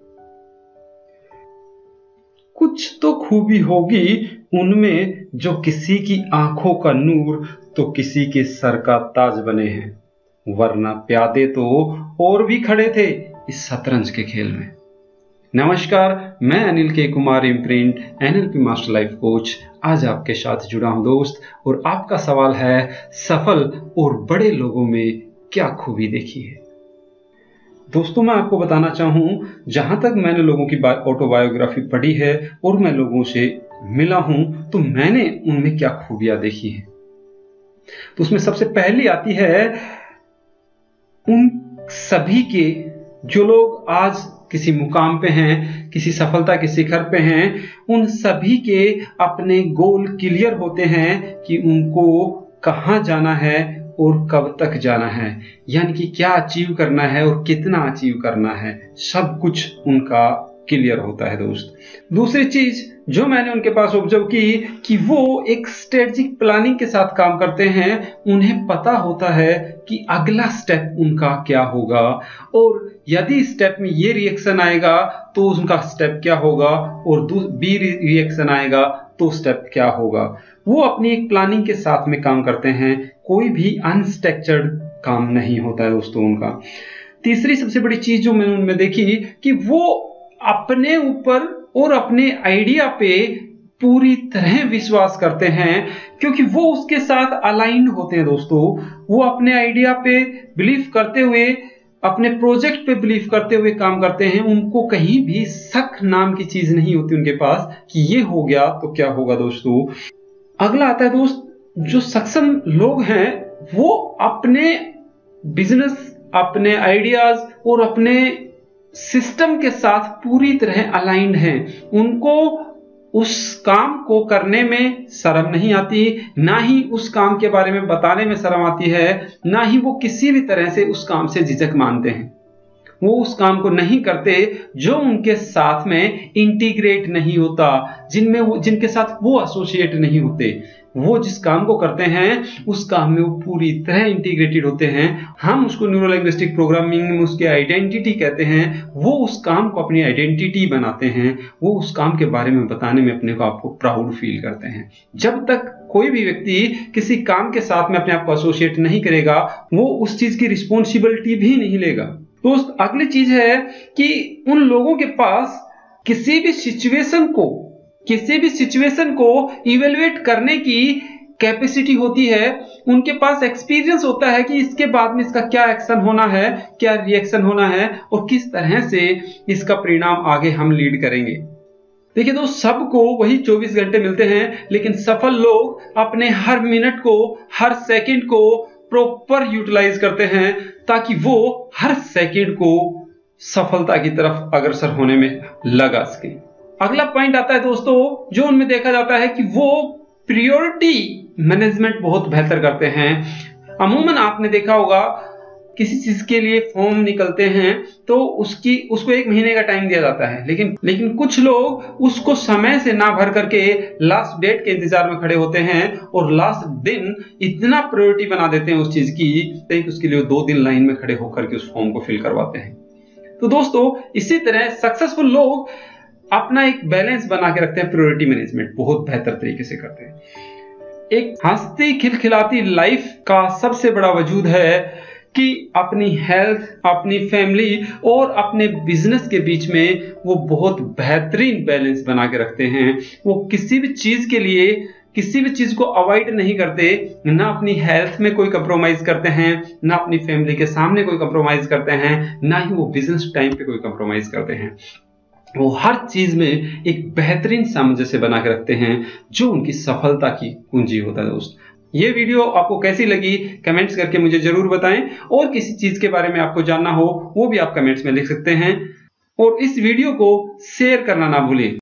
कुछ तो खूबी होगी उनमें जो किसी की आंखों का नूर तो किसी के सर का ताज बने हैं, वरना प्यादे तो और भी खड़े थे इस शतरंज के खेल में। नमस्कार, मैं Anil K Kumar imprint NLP master life coach आज आपके साथ जुड़ा हूं दोस्त। और आपका सवाल है, सफल और बड़े लोगों में क्या खूबी देखी है। दोस्तों, मैं आपको बताना चाहूं, जहां तक मैंने लोगों की ऑटोबायोग्राफी पढ़ी है और मैं लोगों से मिला हूं, तो मैंने उनमें क्या खूबियां देखी हैं। तो उसमें सबसे पहली आती है उन सभी के जो लोग आज किसी मुकाम पे हैं, किसी सफलता के शिखर पे हैं, उन सभी के अपने गोल क्लियर होते हैं कि उनको कहां जाना है और कब तक जाना है, यानी कि क्या अचीव करना है और कितना अचीव करना है, सब कुछ उनका क्लियर होता है दोस्त। दूसरी चीज जो मैंने उनके पास ऑब्जर्व की कि वो एक स्ट्रेटेजिक प्लानिंग के साथ काम करते हैं। उन्हें पता होता है कि अगला स्टेप उनका क्या होगा और यदि स्टेप में ये रिएक्शन आएगा तो उनका स्टेप क्या होगा और बी रिएक्शन आएगा तो स्टेप क्या होगा। वो अपनी एक प्लानिंग के साथ में काम करते हैं, कोई भी अनस्ट्रक्चर्ड काम नहीं होता है दोस्तों उनका। तीसरी सबसे बड़ी चीज जो मैंने उनमें देखी कि वो अपने ऊपर और अपने आइडिया पे पूरी तरह विश्वास करते हैं, क्योंकि वो उसके साथ अलाइंड होते हैं दोस्तों। वो अपने आइडिया पे बिलीव करते हुए, अपने प्रोजेक्ट पे बिलीव करते हुए काम करते हैं। उनको कहीं भी शक नाम की चीज नहीं होती उनके पास कि ये हो गया तो क्या होगा दोस्तों। अगला आता है दोस्त, जो सक्षम लोग हैं वो अपने बिजनेस, अपने आइडियाज और अपने सिस्टम के साथ पूरी तरह अलाइंड हैं। उनको उस काम को करने में शर्म नहीं आती, ना ही उस काम के बारे में बताने में शर्म आती है, ना ही वो किसी भी तरह से उस काम से झिझक मानते हैं। वो उस काम को नहीं करते जो उनके साथ में इंटीग्रेट नहीं होता, जिनके साथ वो एसोसिएट नहीं होते। वो जिस काम को करते हैं उस काम में वो पूरी तरह इंटीग्रेटेड होते हैं। हम उसको न्यूरो लिंग्विस्टिक प्रोग्रामिंग में उसके आइडेंटिटी कहते हैं। वो उस काम को अपनी आइडेंटिटी बनाते हैं। वो उस काम के बारे में बताने में अपने को आपको प्राउड फील करते हैं। जब तक कोई भी व्यक्ति किसी काम के साथ में अपने आप को एसोसिएट नहीं करेगा, वो उस चीज की रिस्पॉन्सिबिलिटी भी नहीं लेगा। दोस्त, अगली चीज है कि उन लोगों के पास किसी भी सिचुएशन को इवेलुएट करने की कैपेसिटी होती है। उनके पास एक्सपीरियंस होता है कि इसके बाद में इसका क्या एक्शन होना है, क्या रिएक्शन होना है और किस तरह से इसका परिणाम आगे हम लीड करेंगे। देखिए दोस्त, सबको वही 24 घंटे मिलते हैं, लेकिन सफल लोग अपने हर मिनट को, हर सेकंड को प्रॉपर यूटिलाइज करते हैं ताकि वो हर सेकंड को सफलता की तरफ अग्रसर होने में लगा सके। अगला पॉइंट आता है दोस्तों, जो उनमें देखा जाता है कि वो प्रायोरिटी मैनेजमेंट बहुत बेहतर करते हैं। अमूमन आपने देखा होगा किसी चीज के लिए फॉर्म निकलते हैं तो उसको 1 महीने का टाइम दिया जाता है, लेकिन कुछ लोग उसको समय से ना भर करके लास्ट डेट के इंतजार में खड़े होते हैं और लास्ट दिन इतना प्रायोरिटी बना देते हैं उस चीज की कि उसके लिए 2 दिन लाइन में खड़े होकर के उस फॉर्म को फिल करवाते हैं। तो दोस्तों, इसी तरह सक्सेसफुल लोग अपना एक बैलेंस बना के रखते हैं, प्रायोरिटी मैनेजमेंट बहुत बेहतर तरीके से करते हैं। एक हंसती खिलखिलाती लाइफ का सबसे बड़ा वजूद है कि अपनी हेल्थ, अपनी फैमिली और अपने बिजनेस के बीच में वो बहुत बेहतरीन बैलेंस बना के रखते हैं। वो किसी भी चीज के लिए किसी भी चीज को अवॉइड नहीं करते, ना अपनी हेल्थ में कोई कंप्रोमाइज करते हैं, ना अपनी फैमिली के सामने कोई कंप्रोमाइज करते हैं, ना ही वो बिजनेस टाइम पे कोई कंप्रोमाइज करते हैं। वो हर चीज में एक बेहतरीन सामंजस्य बना के रखते हैं, जो उनकी सफलता की कुंजी होता है दोस्त। ये वीडियो आपको कैसी लगी कमेंट्स करके मुझे जरूर बताएं, और किसी चीज के बारे में आपको जानना हो वो भी आप कमेंट्स में लिख सकते हैं, और इस वीडियो को शेयर करना ना भूलें।